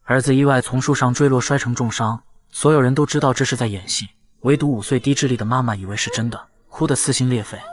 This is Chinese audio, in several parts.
儿子意外从树上坠落，摔成重伤，所有人都知道这是在演戏，唯独5岁低智力的妈妈以为是真的，哭得撕心裂肺。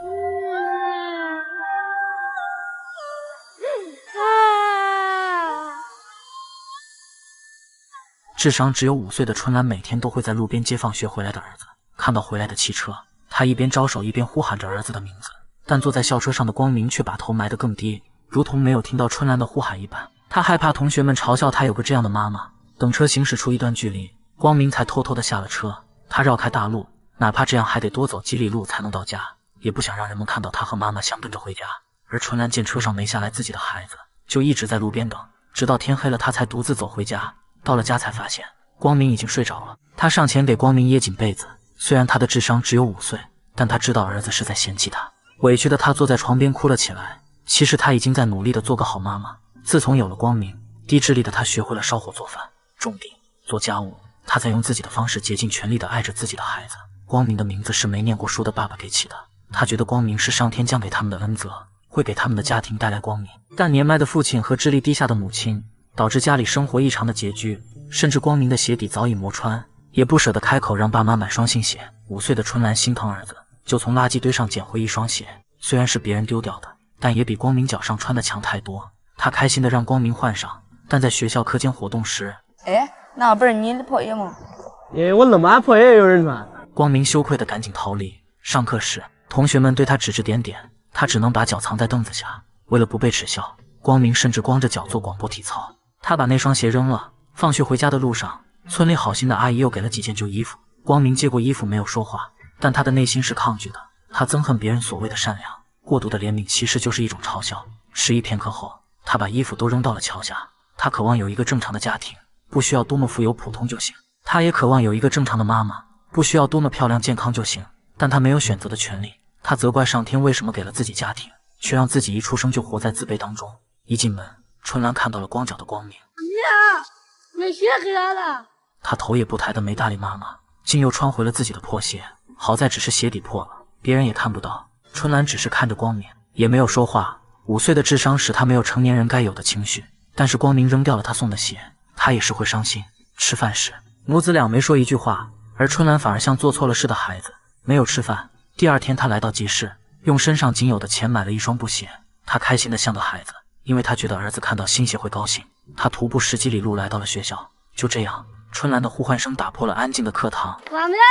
智商只有5岁的春兰每天都会在路边接放学回来的儿子，看到回来的汽车，他一边招手一边呼喊着儿子的名字，但坐在校车上的光明却把头埋得更低，如同没有听到春兰的呼喊一般。他害怕同学们嘲笑他有个这样的妈妈。等车行驶出一段距离，光明才偷偷地下了车。他绕开大路，哪怕这样还得多走几里路才能到家，也不想让人们看到他和妈妈相奔着回家。而春兰见车上没下来自己的孩子，就一直在路边等，直到天黑了，他才独自走回家。到了家才发现光明已经睡着了，他上前给光明掖紧被子。虽然他的智商只有5岁，但他知道儿子是在嫌弃他。委屈的他坐在床边哭了起来。其实他已经在努力地做个好妈妈。自从有了光明，低智力的他学会了烧火做饭、种地、做家务。他在用自己的方式竭尽全力地爱着自己的孩子。光明的名字是没念过书的爸爸给起的，他觉得光明是上天降给他们的恩泽，会给他们的家庭带来光明。但年迈的父亲和智力低下的母亲导致家里生活异常的拮据，甚至光明的鞋底早已磨穿，也不舍得开口让爸妈买双新鞋。5岁的春兰心疼儿子，就从垃圾堆上捡回一双鞋，虽然是别人丢掉的，但也比光明脚上穿的强太多。他开心地让光明换上，但在学校课间活动时， 那不是你的破鞋吗？ 我那么爱破鞋有人穿。 光明羞愧地赶紧逃离。上课时，同学们对他指指点点，他只能把脚藏在凳子下。为了不被耻笑，光明甚至光着脚做广播体操。他把那双鞋扔了。放学回家的路上，村里好心的阿姨又给了几件旧衣服。光明接过衣服没有说话，但他的内心是抗拒的。他憎恨别人所谓的善良，过度的怜悯其实就是一种嘲笑。迟疑片刻后，他把衣服都扔到了桥下。他渴望有一个正常的家庭，不需要多么富有普通就行。他也渴望有一个正常的妈妈，不需要多么漂亮健康就行。但他没有选择的权利。他责怪上天为什么给了自己家庭，却让自己一出生就活在自卑当中。一进门，春兰看到了光脚的光明。 你鞋给他了。 他头也不抬的没搭理妈妈，竟又穿回了自己的破鞋。好在只是鞋底破了，别人也看不到。春兰只是看着光明，也没有说话。5岁的智商使他没有成年人该有的情绪，但是光明扔掉了他送的鞋，他也是会伤心。吃饭时，母子俩没说一句话，而春兰反而像做错了事的孩子，没有吃饭。第二天他来到集市，用身上仅有的钱买了一双布鞋。他开心的像个孩子，因为他觉得儿子看到新鞋会高兴。他徒步10几里路来到了学校。就这样，春兰的呼唤声打破了安静的课堂。 光明，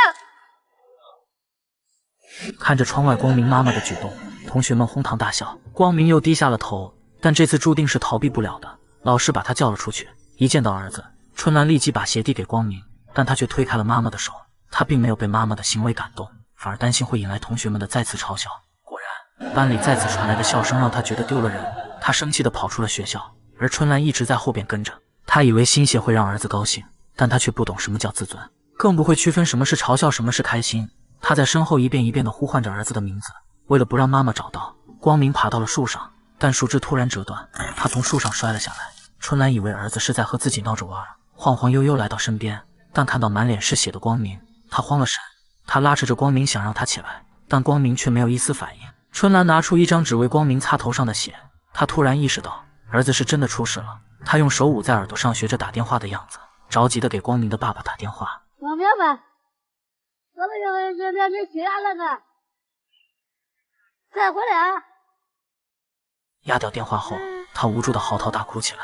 看着窗外光明妈妈的举动，同学们哄堂大笑。光明又低下了头，但这次注定是逃避不了的。老师把他叫了出去。一见到儿子，春兰立即把鞋递给光明，但他却推开了妈妈的手。他并没有被妈妈的行为感动，反而担心会引来同学们的再次嘲笑。果然，班里再次传来的笑声让他觉得丢了人。他生气地跑出了学校，而春兰一直在后边跟着。他以为新鞋会让儿子高兴，但他却不懂什么叫自尊，更不会区分什么是嘲笑，什么是开心。他在身后一遍一遍地呼唤着儿子的名字。为了不让妈妈找到，光明爬到了树上，但树枝突然折断，他从树上摔了下来。春兰以为儿子是在和自己闹着玩，晃晃悠悠来到身边，但看到满脸是血的光明，他慌了神。他拉扯着光明想让他起来，但光明却没有一丝反应。春兰拿出一张纸为光明擦头上的血。他突然意识到儿子是真的出事了。他用手捂在耳朵上，学着打电话的样子，着急地给光明的爸爸打电话。 光明吧，我们这边没去哪了呢？再回来啊！ 压掉电话后，他无助地嚎啕大哭起来。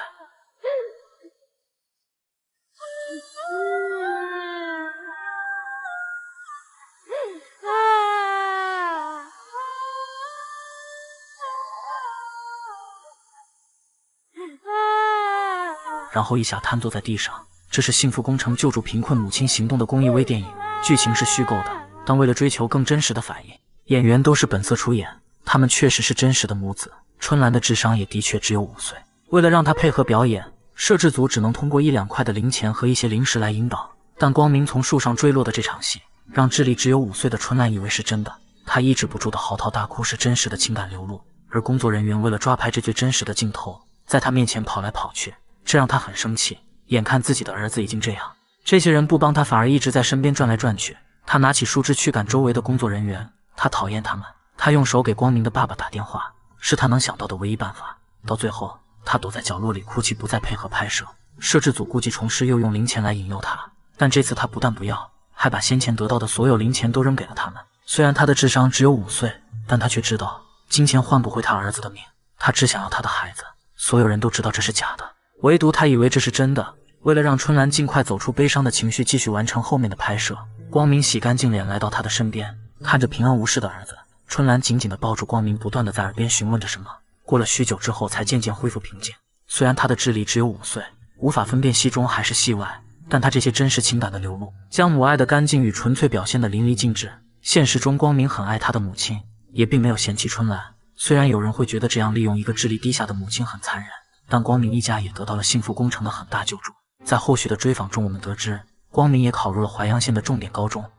然后一下瘫坐在地上。这是幸福工程救助贫困母亲行动的公益微电影，剧情是虚构的，但为了追求更真实的反应，演员都是本色出演，他们确实是真实的母子。春兰的智商也的确只有5岁，为了让她配合表演，摄制组只能通过1、2块的零钱和一些零食来引导。但光明从树上坠落的这场戏，让智力只有5岁的春兰以为是真的，她抑制不住的嚎啕大哭，是真实的情感流露。而工作人员为了抓拍这最真实的镜头，在她面前跑来跑去，这让她很生气。眼看自己的儿子已经这样，这些人不帮他，反而一直在身边转来转去。他拿起树枝驱赶周围的工作人员，他讨厌他们。他用手给光明的爸爸打电话，是他能想到的唯一办法。到最后，他躲在角落里哭泣，不再配合拍摄。 摄制组估计虫师又用零钱来引诱他，但这次他不但不要，还把先前得到的所有零钱都扔给了他们。虽然他的智商只有5岁，但他却知道金钱换不回他儿子的命，他只想要他的孩子。所有人都知道这是假的，唯独他以为这是真的。为了让春兰尽快走出悲伤的情绪，继续完成后面的拍摄，光明洗干净脸来到他的身边，看着平安无事的儿子，春兰紧紧地抱住光明，不断地在耳边询问着什么。过了许久之后，才渐渐恢复平静。虽然他的智力只有5岁，无法分辨戏中还是戏外，但他这些真实情感的流露，将母爱的干净与纯粹表现得淋漓尽致。现实中，光明很爱他的母亲，也并没有嫌弃春兰。虽然有人会觉得这样利用一个智力低下的母亲很残忍，但光明一家也得到了幸福工程的很大救助。在后续的追访中，我们得知，光明也考入了淮阳县的重点高中，